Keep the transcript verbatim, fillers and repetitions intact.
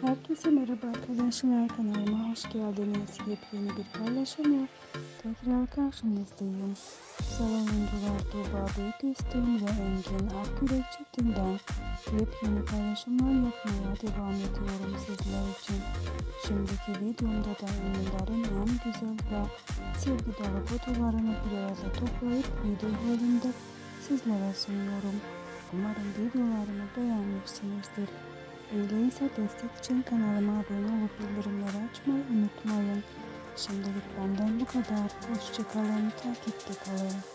Herkese merhaba arkadaşlar, kanalıma hoş geldiniz. Yepyeni bir paylaşımla tekrar karşınızdayım. Güzel oyuncular Tuğba Büyüküstün ve Engin Akyürek çiftinden yepyeni paylaşımlar yapmaya devam ediyorum sizler için. Şimdiki videomda da ünlülerin en güzel ve sevgi dolu fotolarını bir arada toplayıp video halinde sizlere sunuyorum. Umarım videolarımı beğenmişsinizdir. Öyleyse destek için kanalıma abone olup bildirimleri açmayı unutmayın. Şimdilik benden bu kadar. Hoşça kalın, takipte kalın.